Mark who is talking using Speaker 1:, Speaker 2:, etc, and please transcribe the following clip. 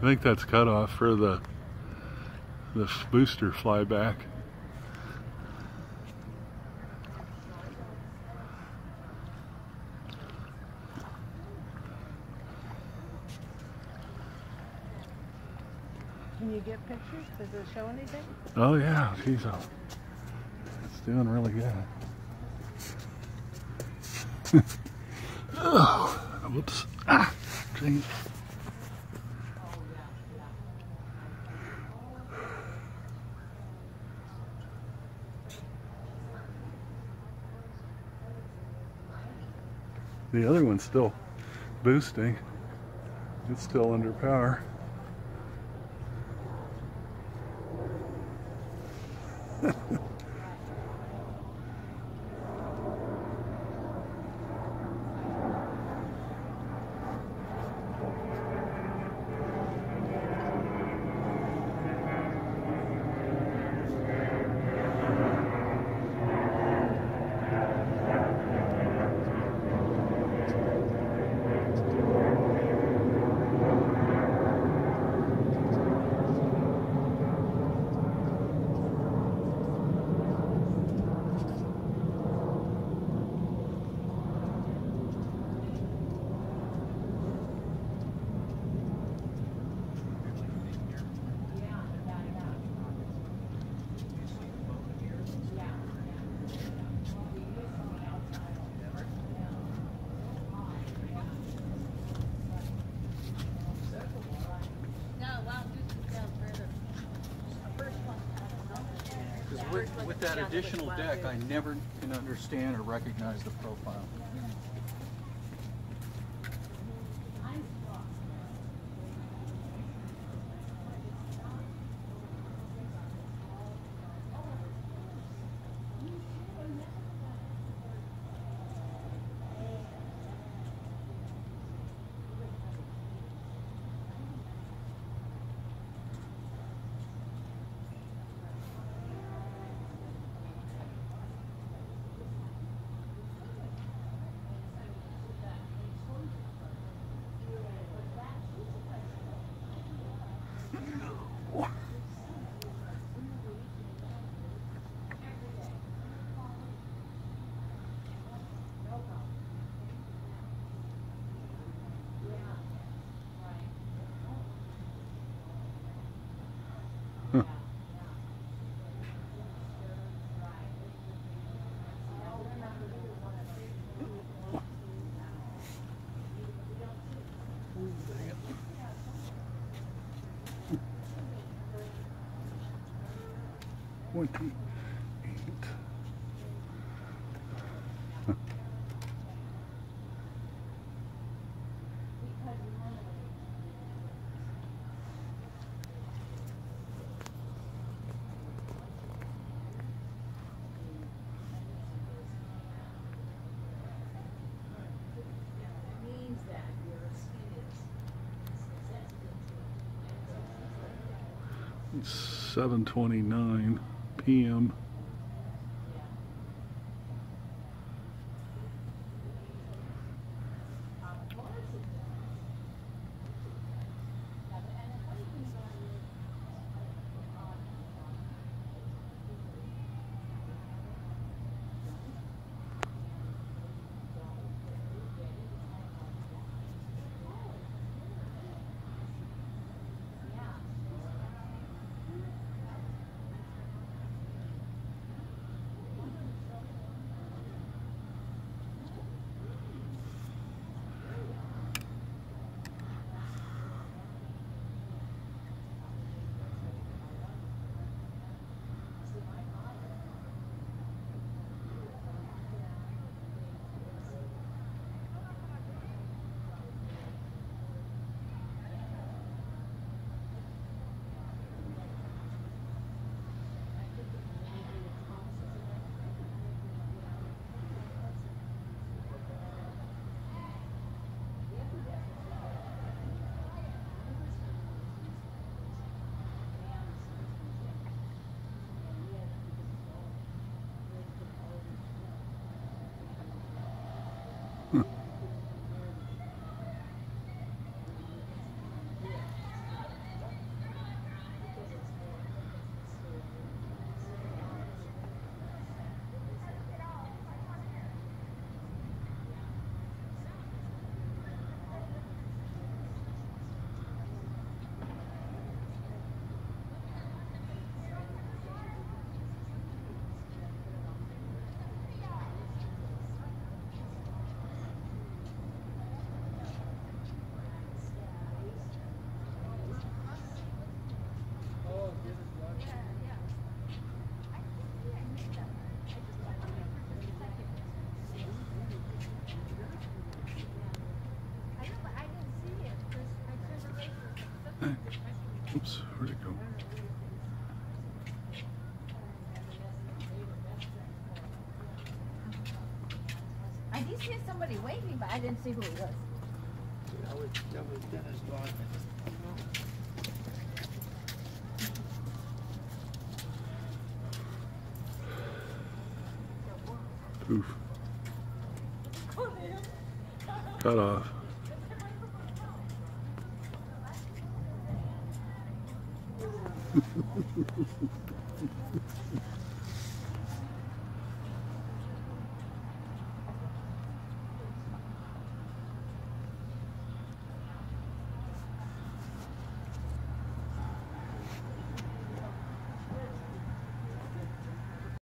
Speaker 1: think that's cutoff for the booster flyback.
Speaker 2: Can you get pictures? Does it show anything?
Speaker 1: Oh yeah, geez, it's doing really good. Oh, whoops. Ah, geez. The other one's still boosting. It's still under power.
Speaker 3: With that additional deck, I never can understand or recognize the profile. It's 7:29 p.m.
Speaker 1: Oops, where'd it go?
Speaker 2: I did see somebody waving, but I didn't see who it was.
Speaker 4: That was Dennis Rodman.
Speaker 1: Oof. Cut off.